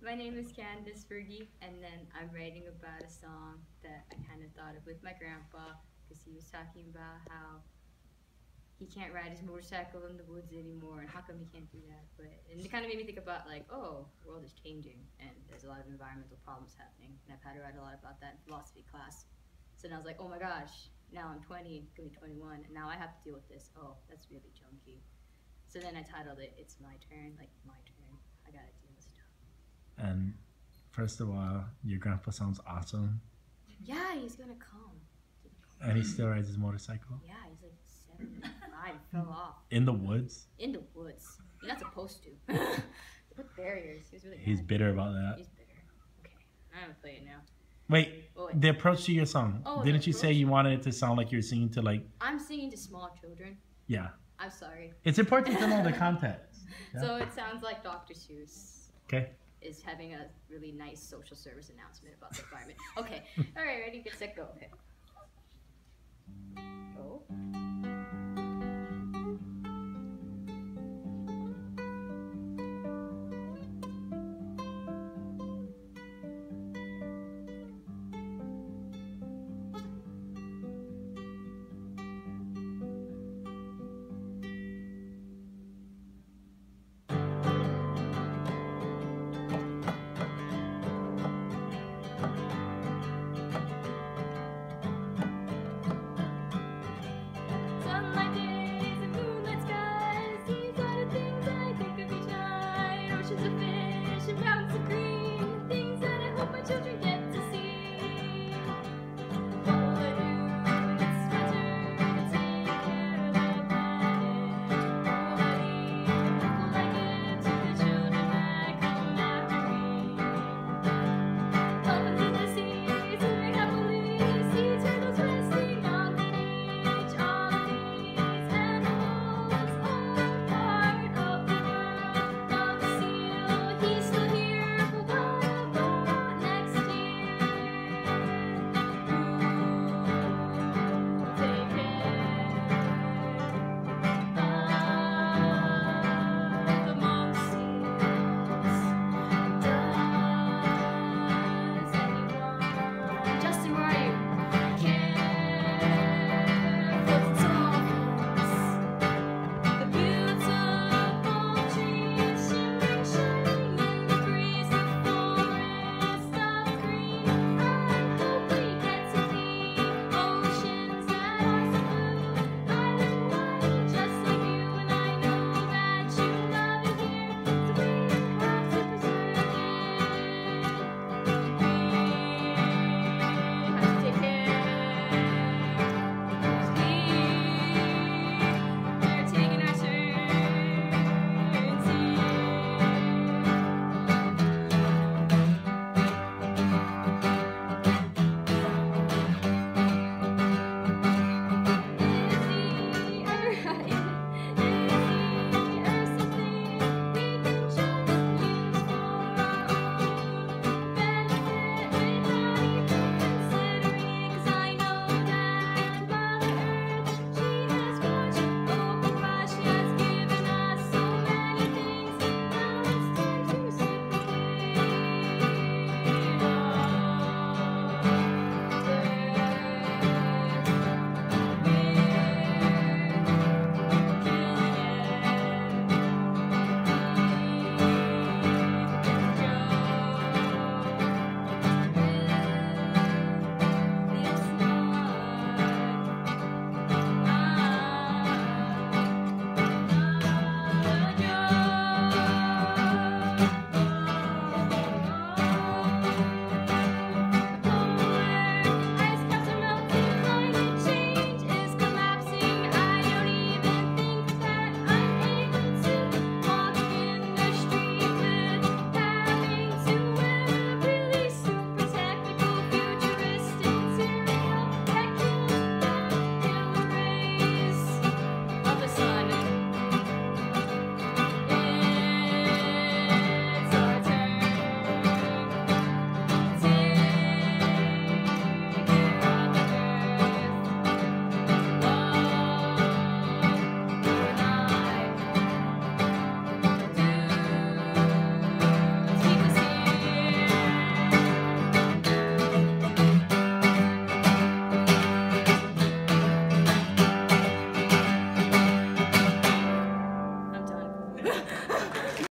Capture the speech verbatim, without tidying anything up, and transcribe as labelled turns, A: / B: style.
A: My name is Candice Fergie, and then I'm writing about a song that I kind of thought of with my grandpa because he was talking about how he can't ride his motorcycle in the woods anymore, and how come he can't do that? But and it kind of made me think about like, oh, the world is changing, and there's a lot of environmental problems happening, and I've had to write a lot about that in philosophy class. So then I was like, oh my gosh, now I'm twenty, gonna be twenty-one, and now I have to deal with this. Oh, that's really junky. So then I titled it "It's My Turn," like my turn. I gotta deal with stuff.
B: And first of all, your grandpa sounds awesome.
A: Yeah, he's gonna come.
B: And he still rides his motorcycle?
A: Yeah, he's like seventy-five, fell off.
B: In the woods?
A: In the woods. You're not supposed to. They put barriers. He was really
B: He's
A: mad.
B: bitter about that.
A: He's bitter. Okay, I'm gonna play it now.
B: Wait,
A: Oh, wait.
B: the approach to your song.
A: Oh, the
B: Didn't you say
A: approach?
B: you wanted it to sound like you're singing to like,
A: I'm singing to small children.
B: yeah.
A: I'm sorry.
B: It's important to know the context. Yeah.
A: So it sounds like Doctor Seuss
B: Okay.
A: is having a really nice social service announcement about the environment. Okay, all right, ready, get set, go. Okay.